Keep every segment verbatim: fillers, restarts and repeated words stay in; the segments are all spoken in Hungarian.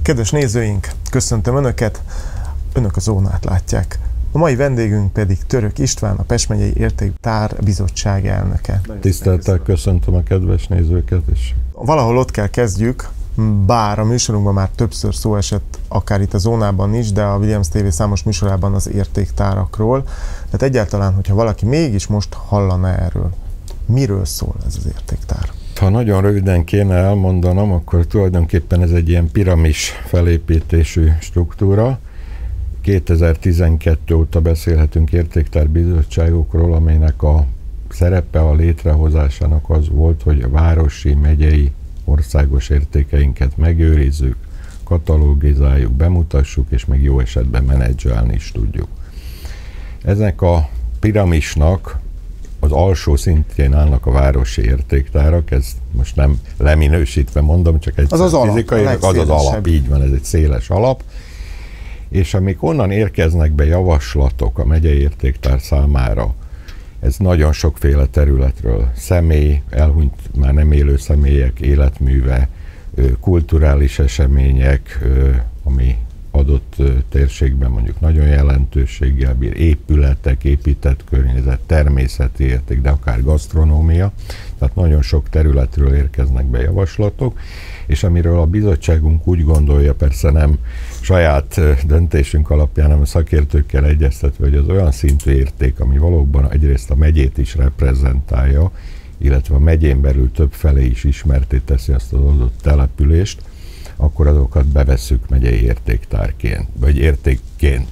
Kedves nézőink, köszöntöm Önöket, Önök a Zónát látják. A mai vendégünk pedig Török István, a Pest megyei Értéktár Bizottság elnöke. Tisztelettel köszöntöm a kedves nézőket is. Valahol ott kell kezdjük, bár a műsorunkban már többször szó esett, akár itt a Zónában is, de a Williams té vé számos műsorában az értéktárakról. Tehát egyáltalán, hogyha valaki mégis most hallana erről, miről szól ez az értéktár? Ha nagyon röviden kéne elmondanom, akkor tulajdonképpen ez egy ilyen piramis felépítésű struktúra. kétezer-tizenkettő óta beszélhetünk értéktárbizottságokról, amelynek a szerepe a létrehozásának az volt, hogy a városi, megyei, országos értékeinket megőrizzük, katalogizáljuk, bemutassuk, és meg jó esetben menedzselni is tudjuk. Ezek a piramisnak az alsó szintjén állnak a városi értéktárak, ez most nem leminősítve mondom, csak egy az az fizikai, alap, az az alap, így van, ez egy széles alap, és amik onnan érkeznek be javaslatok a megyei értéktár számára, ez nagyon sokféle területről, személy, elhunyt már nem élő személyek életműve, kulturális események, ami adott térségben mondjuk nagyon jelentőséggel bír, épületek, épített környezet, természeti érték, de akár gasztronómia, tehát nagyon sok területről érkeznek be javaslatok, és amiről a bizottságunk úgy gondolja, persze nem saját döntésünk alapján, hanem a szakértőkkel egyeztetve, hogy az olyan szintű érték, ami valóban egyrészt a megyét is reprezentálja, illetve a megyén belül több felé is ismerté teszi azt az adott települést, akkor azokat bevesszük megyei értéktárként, vagy értékként.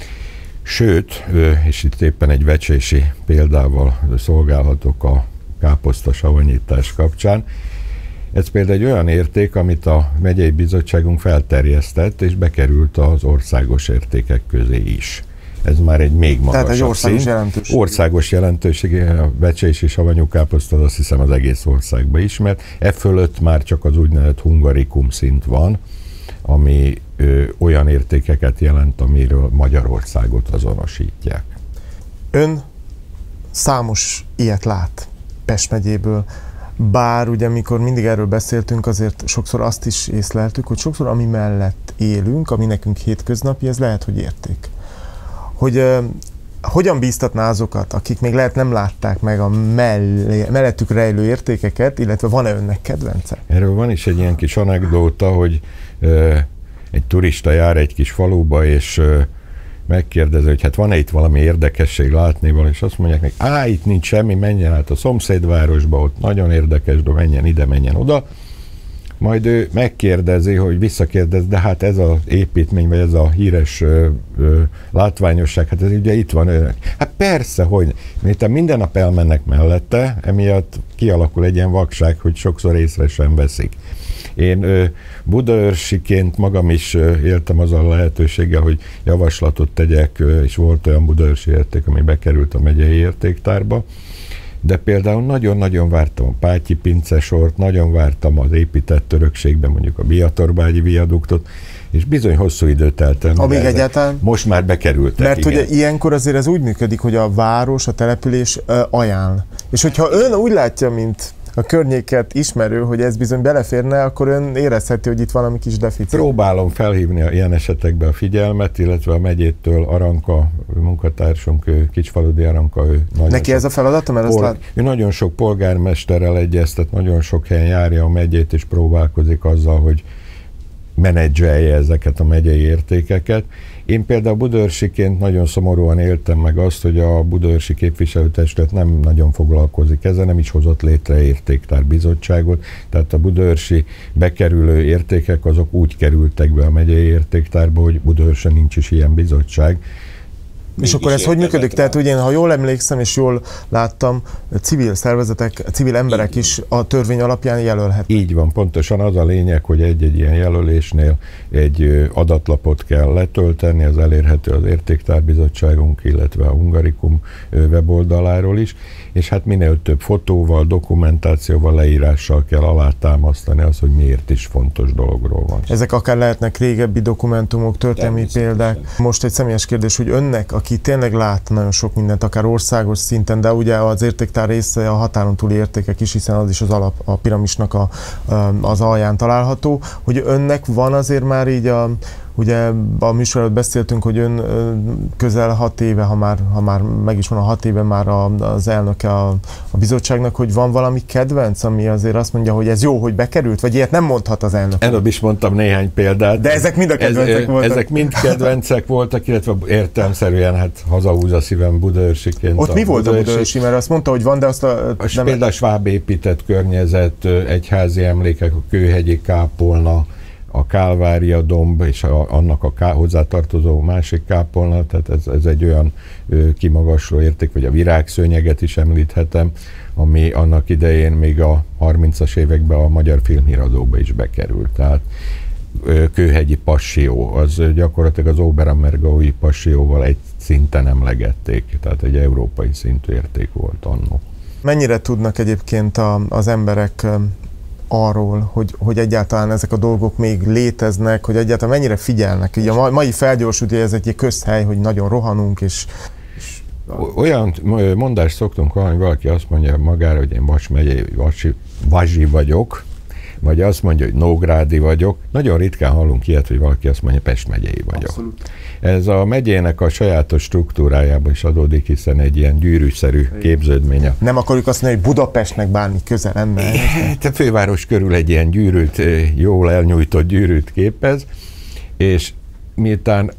Sőt, és itt éppen egy vecsési példával szolgálhatok a káposztasavanyítás kapcsán, ez például egy olyan érték, amit a megyei bizottságunk felterjesztett, és bekerült az országos értékek közé is. Ez már egy még magasabb Tehát egy országos jelentőség. Országos jelentőség, a vecsési savanyú káposzta, azt hiszem az egész országban ismert. E fölött már csak az úgynevezett hungarikum szint van, ami ö, olyan értékeket jelent, amiről Magyarországot azonosítják. Ön számos ilyet lát Pest megyéből, bár ugye mikor mindig erről beszéltünk, azért sokszor azt is észleltük, hogy sokszor ami mellett élünk, ami nekünk hétköznapi, ez lehet, hogy érték. Hogy uh, hogyan bíztatná azokat, akik még lehet nem látták meg a mellé, mellettük rejlő értékeket, illetve van-e önnek kedvence? Erről van is egy ilyen kis anekdóta, hogy uh, egy turista jár egy kis faluba, és uh, megkérdezi, hogy hát van-e itt valami érdekesség látnival, és azt mondják neki, á, itt nincs semmi, menjen át a szomszédvárosba, ott nagyon érdekes, de menjen ide, menjen oda. Majd ő megkérdezi, hogy visszakérdez, de hát ez az építmény, vagy ez a híres ö, ö, látványosság, hát ez ugye itt van. Ö, hát persze, hogy miután minden nap elmennek mellette, emiatt kialakul egy ilyen vakság, hogy sokszor észre sem veszik. Én ö, budaörsiként magam is ö, éltem azzal a lehetőséggel, hogy javaslatot tegyek, ö, és volt olyan budaörsi érték, ami bekerült a megyei értéktárba, de például nagyon-nagyon vártam a Pátyi pincesort, nagyon vártam az épített örökségben mondjuk a Biatorbágyi viaduktot, és bizony hosszú időt telt el. Amíg egyáltalán... Most már bekerültek. Mert igen. Ugye ilyenkor azért ez úgy működik, hogy a város, a település uh, ajánl. És hogyha ön úgy látja, mint a környéket ismerő, hogy ez bizony beleférne, akkor ön érezheti, hogy itt valami kis deficit. Próbálom felhívni a ilyen esetekben a figyelmet, illetve a megyétől Aranka munkatársunk, ő, Kicsfaludi Aranka, ő nagyon Neki sok, ez a feladata? Mert pol- lát... ő nagyon sok polgármesterrel egyeztet, nagyon sok helyen járja a megyét, és próbálkozik azzal, hogy menedzselje ezeket a megyei értékeket. Én például budaörsiként nagyon szomorúan éltem meg azt, hogy a budaörsi képviselőtestület nem nagyon foglalkozik ezzel, nem is hozott létre értéktárbizottságot, tehát a budaörsi bekerülő értékek azok úgy kerültek be a megyei értéktárba, hogy Budaörsen nincs is ilyen bizottság. És akkor ez hogy működik? Tehát ugye, ha jól emlékszem és jól láttam, civil szervezetek, civil emberek is a törvény alapján jelölhetnek. Így van, pontosan az a lényeg, hogy egy-egy ilyen jelölésnél egy adatlapot kell letölteni, az elérhető az Értéktárbizottságunk, illetve a Hungarikum weboldaláról is, és hát minél több fotóval, dokumentációval, leírással kell alátámasztani az, hogy miért is fontos dologról van. Ezek akár lehetnek régebbi dokumentumok, történelmi példák. Most egy személyes kérdés, hogy önnek, aki tényleg lát nagyon sok mindent, akár országos szinten, de ugye az értéktár része a határon túli értékek is, hiszen az is az alap, a piramisnak a, az alján található, hogy önnek van azért már így a ugye a műsor előtt beszéltünk, hogy ön közel hat éve, ha már, ha már meg is van a hat éve már az elnöke a, a bizottságnak, hogy van valami kedvenc, ami azért azt mondja, hogy ez jó, hogy bekerült, vagy ilyet nem mondhat az elnök. Előbb is mondtam néhány példát. De ezek mind a kedvencek ez, voltak. Ezek mind kedvencek voltak, illetve értelemszerűen hát hazahúz a szívem budaörsiként. Ott mi volt a budaörsi? Mert azt mondta, hogy van, de azt a... a nem... Például a sváb épített környezet, egyházi emlékek, a kőhegyi kápolna, a Kálvária domb és a, annak a ká, hozzátartozó másik kápolna, tehát ez, ez egy olyan ö, kimagasló érték, vagy a virágszőnyeget is említhetem, ami annak idején még a harmincas években a Magyar Filmhíradóba is bekerült. Tehát ö, kőhegyi passió, az gyakorlatilag az Oberammergaui passióval egy szinten emlegették, tehát egy európai szintű érték volt annó. Mennyire tudnak egyébként a, az emberek arról, hogy, hogy egyáltalán ezek a dolgok még léteznek, hogy egyáltalán mennyire figyelnek. Ugye a mai felgyorsult, ez egy közhely, hogy nagyon rohanunk, és... és... Olyan mondást szoktunk hallani, valaki azt mondja magára, hogy én Vas megyei Vasi, Vazsi vagyok, vagy azt mondja, hogy Nógrádi vagyok. Nagyon ritkán hallunk ilyet, hogy valaki azt mondja, Pest megyei vagyok. Abszolút. Ez a megyének a sajátos struktúrájában is adódik, hiszen egy ilyen gyűrűszerű képződmény. Nem akarjuk azt mondani, hogy Budapestnek bármi köze lenne. A főváros körül egy ilyen gyűrűt, jól elnyújtott gyűrűt képez, és miután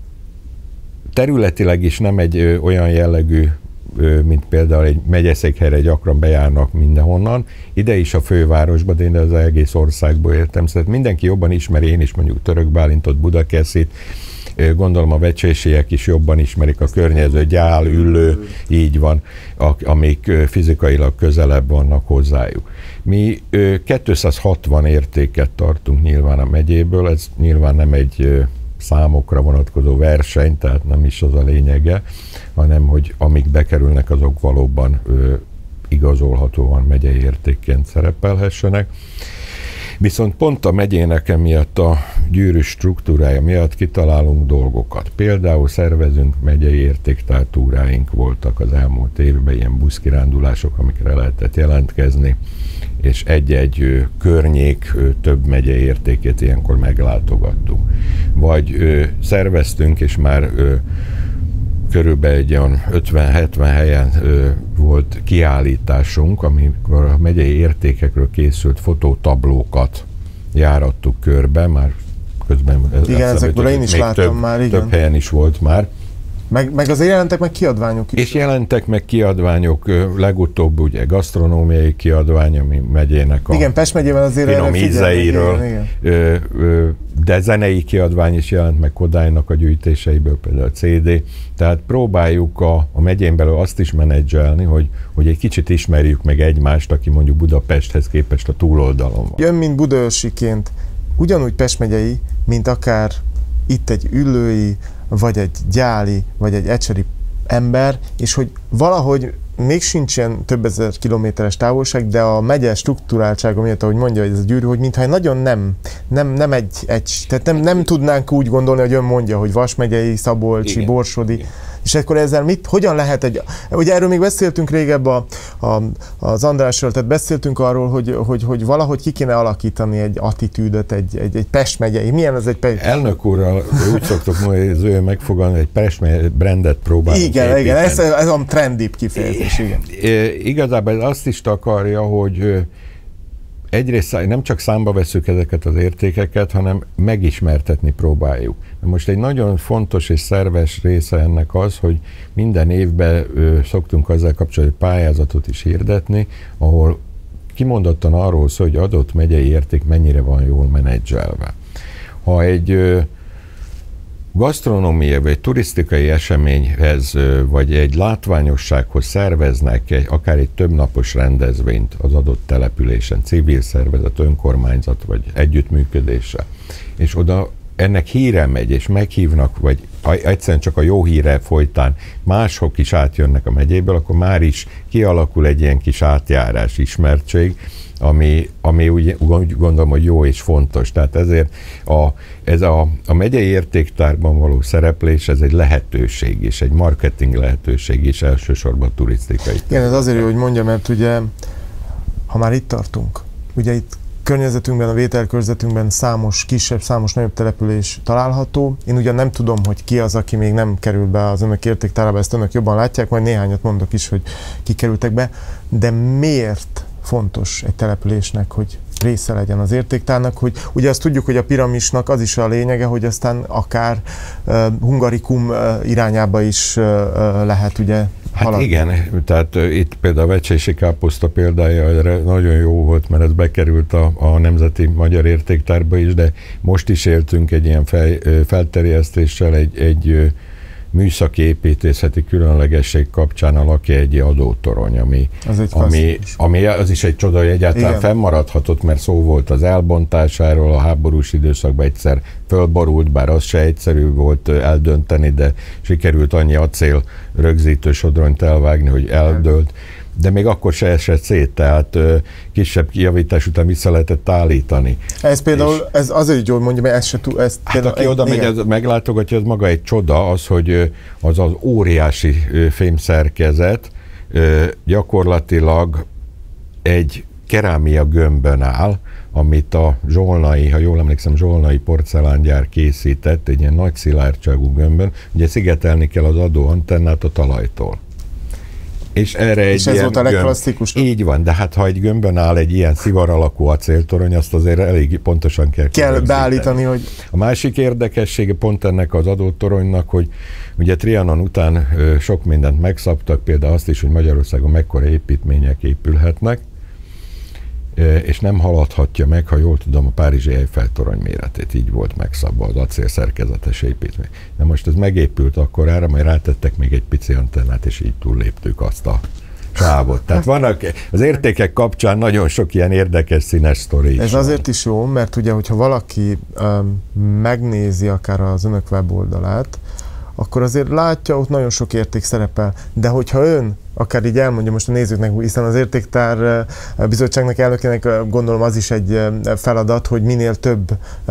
területileg is nem egy olyan jellegű, mint például egy megyeszékhelyre gyakran bejárnak mindenhonnan, ide is a fővárosba, de én az egész országból értem, szóval mindenki jobban ismeri, én is mondjuk Török Bálintot, Budakeszit, gondolom a vecsésiek is jobban ismerik a környező Gyál, Üllő, így van, amik fizikailag közelebb vannak hozzájuk. Mi kétszázhatvan értéket tartunk nyilván a megyéből, ez nyilván nem egy számokra vonatkozó verseny, tehát nem is az a lényege, hanem hogy amik bekerülnek, azok valóban ö, igazolhatóan megyei értékként szerepelhessenek. Viszont pont a megyének emiatt a gyűrűs struktúrája miatt kitalálunk dolgokat. Például szervezünk megyei értéktártúráink voltak az elmúlt évben, ilyen buszkirándulások, amikre lehetett jelentkezni, és egy-egy környék több megyei értékét ilyenkor meglátogattuk. Vagy ö, szerveztünk, és már ö, körülbelül egy olyan ötven-hetven helyen ö, volt kiállításunk, amikor a megyei értékekről készült fotótablókat járattuk körbe, már közben igen, ezekből én is láttam több, már, igen. Több helyen is volt már. Meg, meg azért jelentek meg kiadványok is. És jelentek meg kiadványok, legutóbb ugye gasztronómiai kiadvány, ami megyének a igen, Pest megyében azért finom ízeiről, de zenei kiadvány is jelent meg Kodálynak a gyűjtéseiből, például a cé dé. Tehát próbáljuk a, a megyén belül azt is menedzselni, hogy, hogy egy kicsit ismerjük meg egymást, aki mondjuk Budapesthez képest a túloldalon van. Jön, mint budaörsiként, ugyanúgy Pest megyei, mint akár itt egy üllői, vagy egy gyáli, vagy egy ecseri ember, és hogy valahogy még sincsen több ezer kilométeres távolság, de a megye struktúráltsága miatt, ahogy mondja, hogy ez a gyűrű, hogy mintha nagyon nem, nem, nem egy, egy, tehát nem, nem tudnánk úgy gondolni, hogy ön mondja, hogy Vas megyei, Szabolcsi, igen, Borsodi, igen. És akkor ezzel mit, hogyan lehet egy, ugye erről még beszéltünk régebb a, a, az Andrásról, tehát beszéltünk arról, hogy, hogy, hogy valahogy ki kéne alakítani egy attitűdöt, egy, egy, egy Pest megyei. Milyen ez egy Pest? Elnök úrral úgy szoktok majd az ő megfogalmazni, egy Pest megyei brandet próbálunk igen, építeni. Igen, ez, ez a trendibb kifejezés, igen. Igazából ez azt is takarja, hogy egyrészt nem csak számba veszük ezeket az értékeket, hanem megismertetni próbáljuk. Most egy nagyon fontos és szerves része ennek az, hogy minden évben ö, szoktunk azzal kapcsolatban pályázatot is hirdetni, ahol kimondottan arról szól, hogy adott megyei érték mennyire van jól menedzselve. Ha egy ö, gasztronómiai vagy turisztikai eseményhez, vagy egy látványossághoz szerveznek egy, akár egy többnapos rendezvényt az adott településen, civil szervezet, önkormányzat vagy együttműködése, és oda ennek híre megy, és meghívnak, vagy egyszerűen csak a jó híre folytán mások is átjönnek a megyéből, akkor már is kialakul egy ilyen kis átjárás, ismertség, ami, ami úgy, úgy gondolom, hogy jó és fontos. Tehát ezért a, ez a, a megyei értéktárban való szereplés, ez egy lehetőség is, egy marketing lehetőség is, elsősorban turisztikai. Igen, ez azért jó, hogy mondja, mert ugye, ha már itt tartunk, ugye itt környezetünkben, a vételkörzetünkben számos kisebb, számos nagyobb település található. Én ugyan nem tudom, hogy ki az, aki még nem kerül be az önök értéktárába, ezt önök jobban látják, majd néhányat mondok is, hogy ki kerültek be, de miért fontos egy településnek, hogy része legyen az értéktárnak, hogy ugye azt tudjuk, hogy a piramisnak az is a lényege, hogy aztán akár uh, Hungarikum uh, irányába is uh, lehet ugye Hát haladni. Igen, tehát uh, itt például a vecsési káposzta példája erre nagyon jó volt, mert ez bekerült a, a Nemzeti Magyar Értéktárba is, de most is éltünk egy ilyen fej, felterjesztéssel, egy, egy műszaki építészeti különlegesség kapcsán a Lakihegyi adótorony, ami az, ami, ami az is egy csoda, hogy egyáltalán Igen. fennmaradhatott, mert szó volt az elbontásáról, a háborús időszakban egyszer fölborult, bár az se egyszerű volt eldönteni, de sikerült annyi acél rögzítő sodronyt elvágni, hogy eldőlt. De még akkor se esett szét, tehát ö, kisebb kijavítás után vissza lehetett állítani. Ez például, és ez azért jó, hogy mondja, mert ez se túl... Ez hát például, aki oda megy, az meglátogatja, az maga egy csoda, az, hogy az az óriási fémszerkezet ö, gyakorlatilag egy kerámia gömbön áll, amit a zsolnai, ha jól emlékszem, zsolnai porcelángyár készített, egy ilyen nagy szilárdságú gömbön. Ugye szigetelni kell az adóantennát a talajtól. És erre egy és ez ilyen volt a legklasszikusabb. Így van, de hát ha egy gömbön áll egy ilyen szivar alakú acéltorony, azt azért elég pontosan kell Kell beállítani, hogy... A másik érdekessége pont ennek az adótoronynak, hogy ugye Trianon után ö, sok mindent megszabtak, például azt is, hogy Magyarországon mekkora építmények épülhetnek, ö, és nem haladhatja meg, ha jól tudom, a párizsi Eiffel-torony méretét. Így volt megszabva az acélszerkezetes építmény. De most ez megépült akkorára, majd rátettek még egy pici antennát, és így túlléptük azt a sávot. Tehát vannak az értékek kapcsán nagyon sok ilyen érdekes színes sztori is. Ez van. Azért is jó, mert ugye, hogyha valaki um, megnézi akár az önök weboldalát, akkor azért látja, ott nagyon sok érték szerepel. De hogyha ön akár így elmondja most a nézőknek, hiszen az Értéktár Bizottságnak elnökének gondolom az is egy feladat, hogy minél több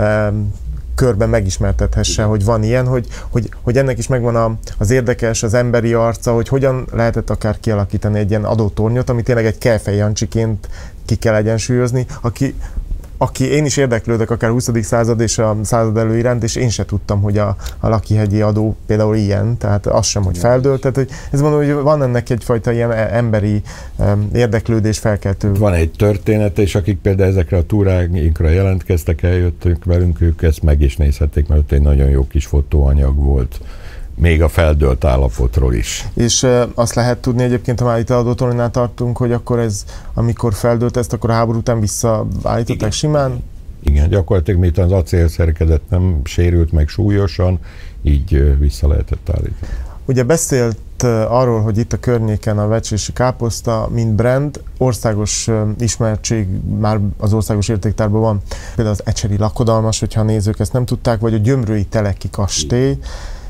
körben megismertethesse, Igen. hogy van ilyen, hogy, hogy, hogy ennek is megvan a, az érdekes, az emberi arca, hogy hogyan lehetett akár kialakítani egy ilyen adótornyot, ami tényleg egy Kejfej Jancsiként ki kell egyensúlyozni, aki aki én is érdeklődök akár a huszadik század és a század elő iránt, és én se tudtam, hogy a, a lakihegyi adó például ilyen, tehát az sem, hogy feldőlt. Tehát, hogy ez mondom, hogy van ennek egyfajta ilyen emberi um, érdeklődés felkeltő. Van egy történet, és akik például ezekre a túráinkra jelentkeztek, eljöttünk velünk, ők ezt meg is nézhették, mert ott egy nagyon jó kis fotóanyag volt. Még a feldőlt állapotról is. És e, azt lehet tudni egyébként, ha már itt adótornynál tartunk, hogy akkor ez, amikor feldőlt ezt, akkor a háború után visszaállították Igen. simán? Igen, gyakorlatilag miután az acélszerkezet nem sérült meg súlyosan, így e, vissza lehetett állítani. Ugye beszélt e, arról, hogy itt a környéken a vecsési káposzta, mint brand, országos e, ismertség már az országos értéktárban van. Például az ecseri lakodalmas, hogyha a nézők ezt nem tudták, vagy a gyömrői teleki kastély, Igen.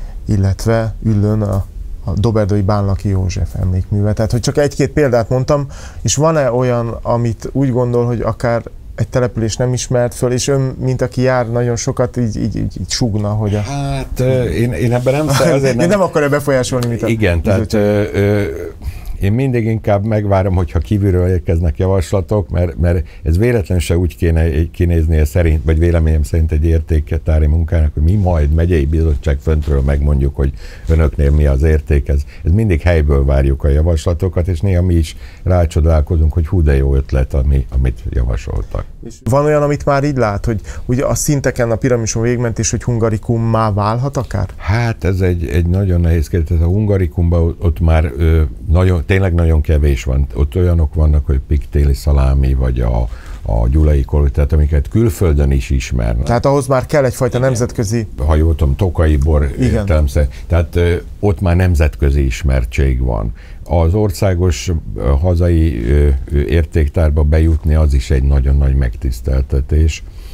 illetve Üllőn a, a Doberdői Bánlaki József emlékműve. Tehát, hogy csak egy-két példát mondtam, és van-e olyan, amit úgy gondol, hogy akár egy település nem ismert föl, és ön, mint aki jár nagyon sokat, így, így, így, így súgna, hogy a... Hát én, én ebben nem... Azért nem, nem akarja befolyásolni, mit a... Igen, tehát... Ö, ö, Én mindig inkább megvárom, hogyha kívülről érkeznek javaslatok, mert, mert ez véletlenül se úgy kéne kinéznie szerint, vagy véleményem szerint egy értéktári munkának, hogy mi majd megyei bizottság föntről megmondjuk, hogy önöknél mi az érték. Ez, ez mindig helyből várjuk a javaslatokat, és néha mi is rácsodálkozunk, hogy hú de jó ötlet, ami, amit javasoltak. És van olyan, amit már így lát, hogy ugye a szinteken, a piramison végigmentés, hogy Hungaricummá válhat akár? Hát ez egy, egy nagyon nehéz kérdés. A Hungarikumban ott már ö, nagyon, tényleg nagyon kevés van. Ott olyanok vannak, hogy piktéli szalámi, vagy a, a gyulai kolónia, tehát amiket külföldön is ismernek. Tehát ahhoz már kell egyfajta Igen. nemzetközi... Ha jól tudom, tokai bor értelemszerűen. Tehát ö, ott már nemzetközi ismertség van. Az országos ö, hazai ö, értéktárba bejutni az is egy nagyon nagy megtiszteltetés.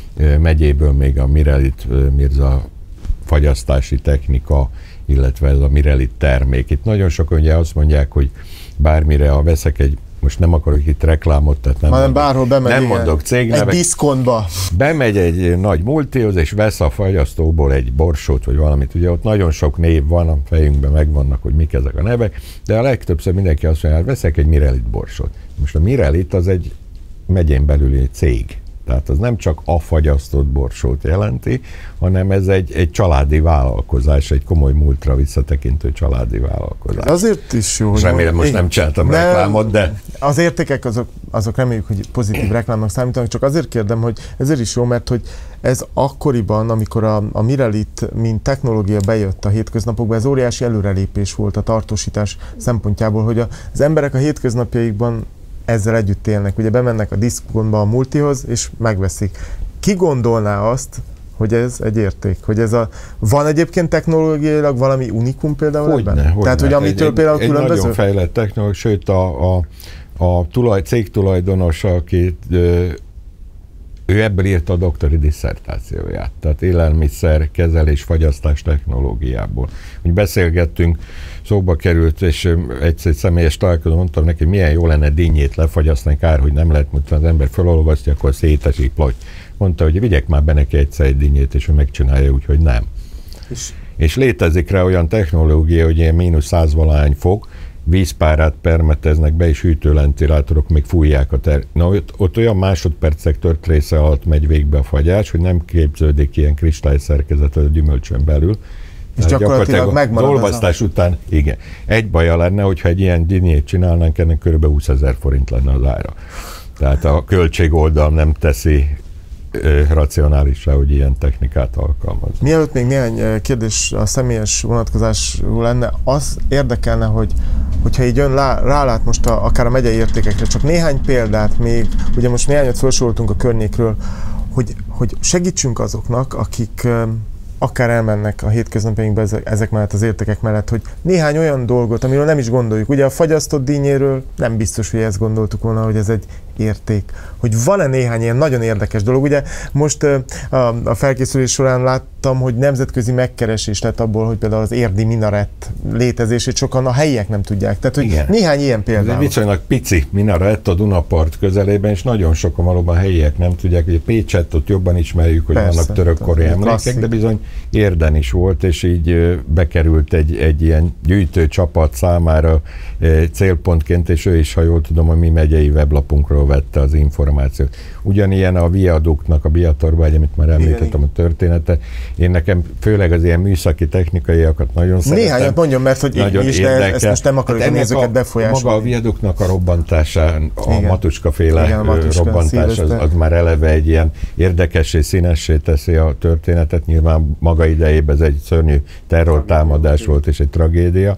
megyéből még a Mirelit Mirza fagyasztási technika, illetve ez a Mirelit termék. Itt nagyon sokan ugye azt mondják, hogy bármire, ha veszek egy, most nem akarok itt reklámot, tehát nem, mondok, bárhol bemegy, nem mondok cégnevek. Egy diszkontba. Bemegy egy nagy multihoz, és vesz a fagyasztóból egy borsót, vagy valamit. Ugye ott nagyon sok név van, a fejünkben megvannak, hogy mik ezek a nevek, de a legtöbbször mindenki azt mondja, hogy veszek egy Mirelit borsót. Most a Mirelit az egy megyén belüli cég. Tehát az nem csak a fagyasztott borsót jelenti, hanem ez egy, egy családi vállalkozás, egy komoly múltra visszatekintő családi vállalkozás. Azért is jó. És remélem, most nem csináltam nem, reklámot, de... Az értékek azok, azok reméljük, hogy pozitív reklámnak számítanak, csak azért kérdem, hogy ezért is jó, mert hogy ez akkoriban, amikor a, a Mirelit, mint technológia bejött a hétköznapokba, ez óriási előrelépés volt a tartósítás szempontjából, hogy az emberek a hétköznapjaikban ezzel együtt élnek. Ugye bemennek a diszkontba, a multihoz, és megveszik. Ki gondolná azt, hogy ez egy érték? Hogy ez a... Van egyébként technológiailag valami unikum például hogyne, ebben? Hogyne. Tehát, hogy amitől egy, például egy különböző? Egy nagyon fejlett technológia, sőt a, a, a tulaj, cégtulajdonos, aki ő ebből írta a doktori disszertációját, tehát élelmiszer, kezelés, fagyasztás technológiából. Úgy beszélgettünk, szóba került, és egyszer személyes találkozón mondtam neki, milyen jó lenne dinnyét lefagyasztani, kár, hogy nem lehet, mert az ember felolvasztja, akkor szétesik, plotty. Mondta, hogy vigyek már be neki egyszer egy dinnyét, és ő megcsinálja úgy, hogy nem. És, és létezik rá olyan technológia, hogy ilyen mínusz százvalány fok, vízpárát permeteznek be, és hűtőventilátorok még fújják a ter... Na, ott, ott olyan másodpercek tört része alatt megy végbe a fagyás, hogy nem képződik ilyen kristályszerkezet a gyümölcsön belül. És gyakorlatilag megmarad az olvasztás a... után, igen. Egy baja lenne, hogyha egy ilyen dinnyét csinálnánk, ennek kb. húszezer forint lenne az ára. Tehát a költségoldal nem teszi racionálisra, hogy ilyen technikát alkalmaz. Mielőtt még néhány kérdés a személyes vonatkozásról lenne, az érdekelne, hogy hogyha így ön lá, rálát most a, akár a megyei értékekre, csak néhány példát még, ugye most néhányat felsoroltunk a környékről, hogy, hogy segítsünk azoknak, akik akár elmennek a hétköznapjainkba ezek, ezek mellett, az értékek mellett, hogy néhány olyan dolgot, amiről nem is gondoljuk. Ugye a fagyasztott dinnyéről nem biztos, hogy ezt gondoltuk volna, hogy ez egy érték. Hogy van-e néhány ilyen nagyon érdekes dolog. Ugye most a, a felkészülés során láttam, hogy nemzetközi megkeresés lett abból, hogy például az érdi minarett létezését sokan a helyiek nem tudják. Tehát, hogy igen, néhány ilyen példa. Ez egy viszonylag pici minarett a Dunapart közelében, és nagyon sokan valóban helyiek nem tudják, hogy a Pécset ott jobban ismerjük, hogy persze, vannak törökkori emlékek, klasszik, de bizony Érden is volt, és így bekerült egy, egy ilyen gyűjtő csapat számára célpontként, és ő is, ha jól tudom, a mi megyei weblapunkról vette az információt. Ugyanilyen a viaduktnak, a Biatorvágy, amit már említettem, a története. Én nekem főleg az ilyen műszaki technikaiakat nagyon szeretem. Néhányat mondjam, mert hogy nagyon is, de ezt most nem akarjuk hát a nézőket befolyásolni. Maga a viaduknak a robbantásán, a igen, Matuska-féle igen, Matuska, robbantás, az, az már eleve egy ilyen érdekessé, színessé teszi a történetet. Nyilván maga idejében ez egy szörnyű terrortámadás volt, és egy tragédia.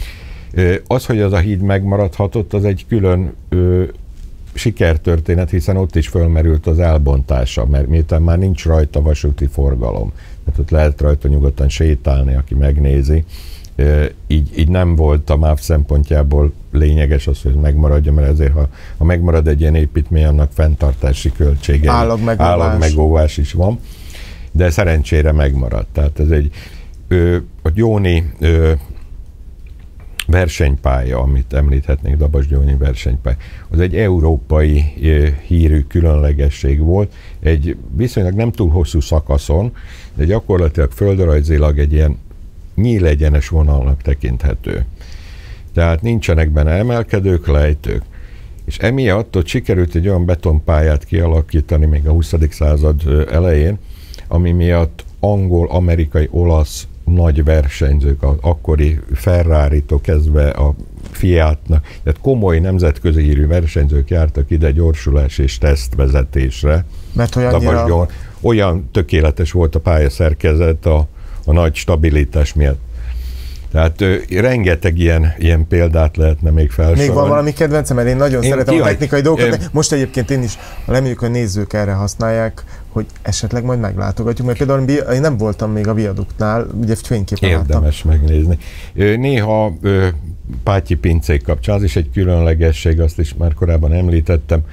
Az, hogy az a híd megmaradhatott, az egy külön ö, sikertörténet, hiszen ott is fölmerült az elbontása, mert miután már nincs rajta vasúti forgalom, tehát ott lehet rajta nyugodtan sétálni, aki megnézi. Ö, így, így nem volt a MÁV szempontjából lényeges az, hogy megmaradja, mert ezért, ha, ha megmarad egy ilyen építmény, annak fenntartási költsége, állagmegóvás. állagmegóvás is van, de szerencsére megmaradt. Tehát ez egy ö, a Gyóni ö, versenypálya, amit említhetnék, Dabas-Gyónyi versenypálya, az egy európai hírű különlegesség volt, egy viszonylag nem túl hosszú szakaszon, de gyakorlatilag földrajzilag egy ilyen nyílegyenes vonalnak tekinthető. Tehát nincsenek benne emelkedők, lejtők. És emiatt ott sikerült egy olyan betonpályát kialakítani még a huszadik század elején, ami miatt angol, amerikai, olasz nagy versenyzők, az akkori Ferrari-tól kezdve a Fiatnak, tehát komoly nemzetközi hírű versenyzők jártak ide gyorsulás és tesztvezetésre. Mert hogy annyira... olyan tökéletes volt a pályaszerkezet a, a nagy stabilitás miatt. Tehát ö, rengeteg ilyen, ilyen példát lehetne még felsorolni. Még van valami kedvencem, mert én nagyon én szeretem kihagy, a technikai dolgokat. Én, Most egyébként én is reméljük, hogy a nézők erre használják, hogy esetleg majd meglátogatjuk, mert például én nem voltam még a viaduktnál, ugye fényképpen érdemes láttam. Megnézni. Néha ö, Pátyi pincék kapcsán, az is egy különlegesség, azt is már korábban említettem,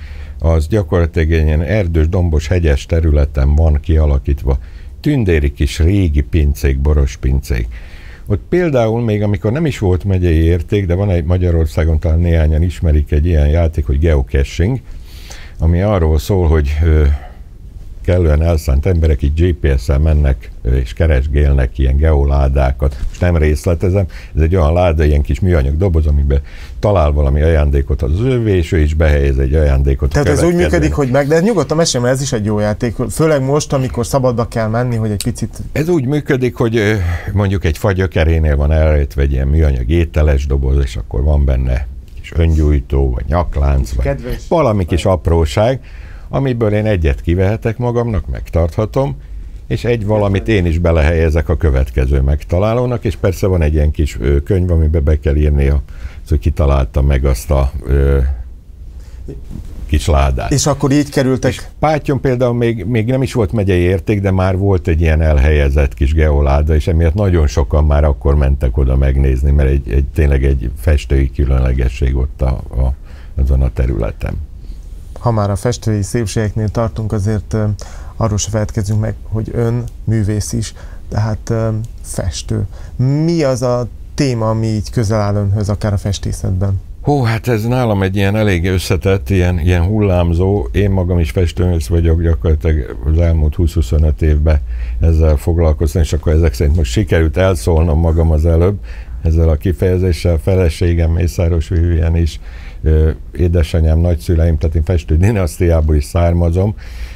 az gyakorlatilag egy ilyen erdős, dombos, hegyes területen van kialakítva. Tündéri kis régi pincék, boros pincék. Ott például még amikor nem is volt megyei érték, de van egy Magyarországon, talán néhányan ismerik egy ilyen játék, hogy geocaching, ami arról szól, hogy ö, kellően elszánt emberek így gé pé es-szel mennek ö, és keresgélnek ilyen geoládákat. Most nem részletezem, ez egy olyan láda, ilyen kis műanyag doboz, amiben talál valami ajándékot az övé, és ő is behelyez egy ajándékot. Tehát ez úgy működik, hogy meg, de nyugodtan mesélj, mert ez is egy jó játék, főleg most, amikor szabadba kell menni, hogy egy picit... Ez úgy működik, hogy ö, mondjuk egy fa gyökerénél van elrejtve egy ilyen műanyag ételes doboz, és akkor van benne kis öngyújtó, vagy nyaklánc, vagy kedves, valami kis apróság, amiből én egyet kivehetek magamnak, megtarthatom, és egy valamit én is belehelyezek a következő megtalálónak, és persze van egy ilyen kis ö, könyv, amiben be kell írni, a, hogy kitaláltam meg azt a ö, kis ládát. És akkor így kerültek... És Pátyon például még, még nem is volt megyei érték, de már volt egy ilyen elhelyezett kis geoláda, és emiatt nagyon sokan már akkor mentek oda megnézni, mert egy, egy, tényleg egy festői különlegesség ott a, a, azon a területen. Ha már a festői szépségeknél tartunk, azért uh, arról se feledkezzünk meg, hogy ön művész is, tehát uh, festő. Mi az a téma, ami így közel áll önhöz, akár a festészetben? Hú, hát ez nálam egy ilyen elég összetett, ilyen, ilyen hullámzó. Én magam is festőművész vagyok, gyakorlatilag az elmúlt húsz-huszonöt évben ezzel foglalkoztam, és akkor ezek szerint most sikerült elszólnom magam az előbb ezzel a kifejezéssel. Feleségem, Mészáros Vivien is, édesanyám, nagyszüleim, tehát én festő dinasztiából is származom.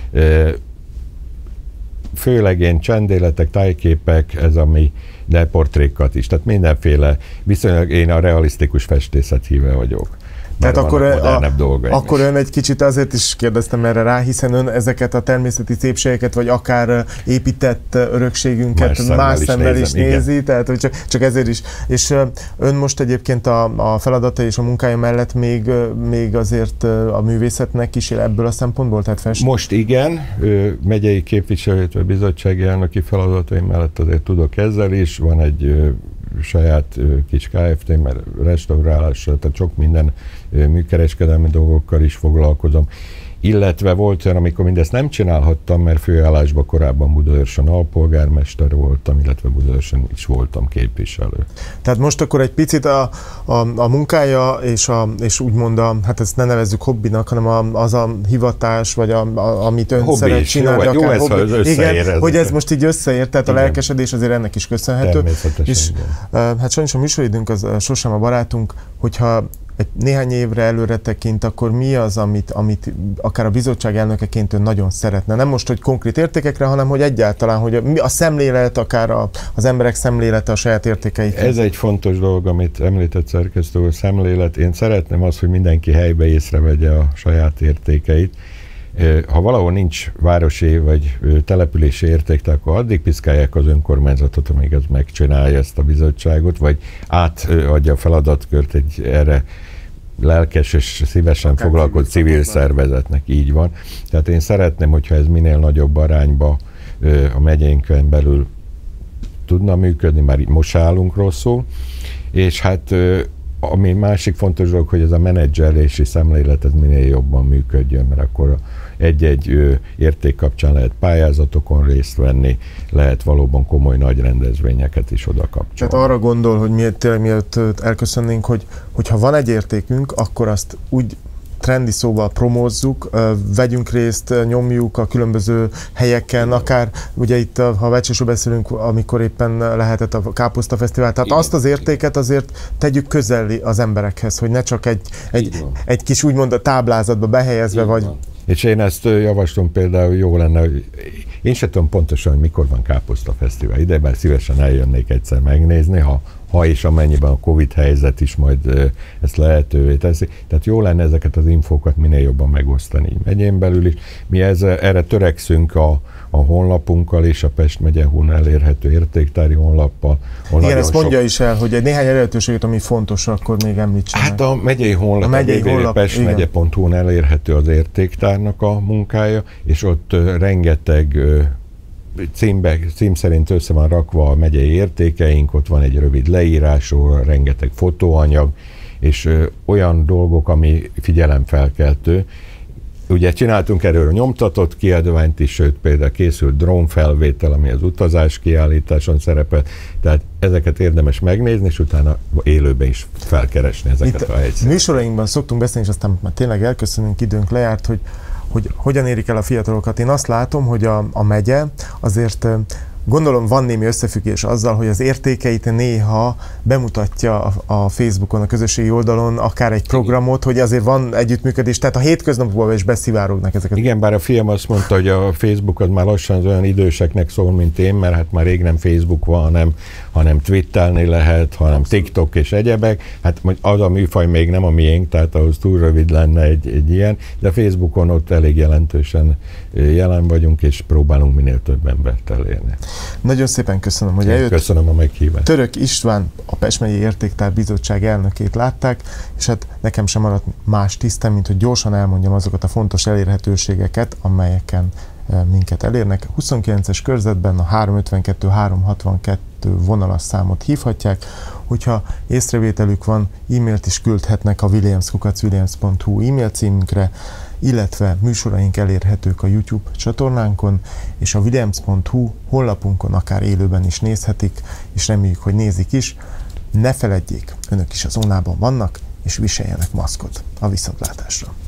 Főleg én csendéletek, tájképek, ez ami, de portrékat is, tehát mindenféle, viszonylag én a realisztikus festészet híve vagyok. Tehát akkor, a, akkor is. Ön egy kicsit azért is kérdeztem erre rá, hiszen ön ezeket a természeti szépségeket, vagy akár épített örökségünket más szemmel, más szemmel is, is nézi, igen. Tehát hogy csak, csak ezért is. És ön most egyébként a, a feladata és a munkája mellett még, még azért a művészetnek kísér ebből a szempontból, tehát fest? Most igen, megyei képviselő, vagy bizottsági elnöki feladataim mellett azért tudok ezzel is, van egy saját kis ká ef té, mert restaurálással, tehát sok minden műkereskedelmi dolgokkal is foglalkozom. Illetve volt olyan, amikor mindezt nem csinálhattam, mert főállásban korábban Budaörsön alpolgármester voltam, illetve Budaörsön is voltam képviselő. Tehát most akkor egy picit a, a, a munkája, és, a, és úgymond, a, hát ezt ne nevezzük hobbinak, hanem a, az a hivatás, vagy a, a, amit ön hobbi szeret csinálni. Jó, jó ez, ha ez igen, hogy ez most így összeér, tehát igen. A lelkesedés azért ennek is köszönhető. És igen. Hát sajnos a műsoridőnk az sosem a barátunk, hogyha egy néhány évre előre tekint, akkor mi az, amit, amit akár a bizottság elnökeként ön nagyon szeretne? Nem most, hogy konkrét értékekre, hanem hogy egyáltalán, hogy a, a szemlélet, akár a, az emberek szemlélete a saját értékeit. Ez egy fontos dolog, amit említett szerkesztő, a szemlélet. Én szeretném azt, hogy mindenki helybe észrevegye a saját értékeit. Ha valahol nincs városi vagy települési érték, akkor addig piszkálják az önkormányzatot, amíg az megcsinálja ezt a bizottságot, vagy átadja a feladatkört egy erre lelkes és szívesen akár foglalkozó civil szervezetnek, így van. Tehát én szeretném, hogyha ez minél nagyobb arányba a megyénkön belül tudna működni, már most állunk rosszul, és hát ami másik fontos dolog, hogy ez a menedzselési szemlélet ez minél jobban működjön, mert akkor egy-egy érték kapcsán lehet pályázatokon részt venni, lehet valóban komoly nagy rendezvényeket is oda kapcsolni. Tehát arra gondol, hogy miért, miért elköszönnénk, hogy, hogy ha van egy értékünk, akkor azt úgy trendi szóval promózzuk, vegyünk részt, nyomjuk a különböző helyeken, akár ugye itt, ha Vecsésről beszélünk, amikor éppen lehetett a Káposzta Fesztivál, tehát igen. Azt az értéket azért tegyük közeli az emberekhez, hogy ne csak egy, egy, egy kis úgymond a táblázatba behelyezve így vagy. Van. És én ezt javaslom például, jó lenne, hogy én sem tudom pontosan, hogy mikor van Káposzta Fesztivál ide, bár szívesen eljönnék egyszer megnézni, ha, ha és amennyiben a Covid helyzet is majd ezt lehetővé teszi. Tehát jó lenne ezeket az infókat minél jobban megosztani megyén belül is. Mi ezzel, erre törekszünk a, a honlapunkkal és a Pest megye hu-n elérhető értéktári honlappal. Igen, ezt mondja sok... is el, hogy egy néhány elérhetőséget, ami fontos, akkor még említsen. Hát a megyei honlap, a megyei honlap pest megye pont hu-n elérhető az értéktárnak a munkája, és ott uh, rengeteg uh, címbe, cím szerint össze van rakva a megyei értékeink, ott van egy rövid leírásról, rengeteg fotóanyag, és ö, olyan dolgok, ami figyelemfelkeltő. ugye csináltunk erről nyomtatott kiadványt is, sőt például készült drónfelvétel, ami az utazás kiállításon szerepel, tehát ezeket érdemes megnézni, és utána élőben is felkeresni ezeket Itt a helyszíneket. Műsorainkban szoktunk beszélni, és aztán már tényleg elköszönünk, időnk lejárt, hogy, hogy hogyan érik el a fiatalokat. Én azt látom, hogy a, a megye azért gondolom van némi összefüggés azzal, hogy az értékeit néha bemutatja a, a Facebookon, a közösségi oldalon, akár egy programot, hogy azért van együttműködés, tehát a hétköznapokban is beszivárognak ezeket. Igen, bár a fiam azt mondta, hogy a Facebook az már lassan az olyan időseknek szól, mint én, mert hát már rég nem Facebook van, hanem, hanem Twittelni lehet, hanem TikTok és egyebek. Hát az a műfaj még nem a miénk, tehát ahhoz túl rövid lenne egy, egy ilyen, de a Facebookon ott elég jelentősen jelen vagyunk, és próbálunk minél több embert elérni. Nagyon szépen köszönöm, hogy Én eljött. Köszönöm a meghívást. Török István, a Pest megyei Értéktár Bizottság elnökét látták, és hát nekem sem maradt más tisztem, mint hogy gyorsan elmondjam azokat a fontos elérhetőségeket, amelyeken minket elérnek. huszonkilences körzetben a három ötvenkettő három hatvankettő vonalas számot hívhatják, hogyha észrevételük van, e-mailt is küldhetnek a williams kukac williams pont hu e-mail címünkre, illetve műsoraink elérhetők a YouTube csatornánkon, és a williams pont hu honlapunkon akár élőben is nézhetik, és reméljük, hogy nézik is. Ne feledjék, önök is a zónában vannak, és viseljenek maszkot. A viszontlátásra!